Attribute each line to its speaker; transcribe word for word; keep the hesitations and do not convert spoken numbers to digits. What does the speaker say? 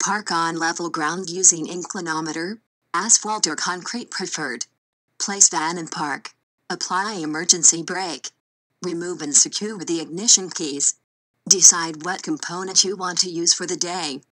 Speaker 1: Park on level ground using inclinometer, asphalt or concrete preferred. Place van in park. Apply emergency brake. Remove and secure the ignition keys. Decide what component you want to use for the day.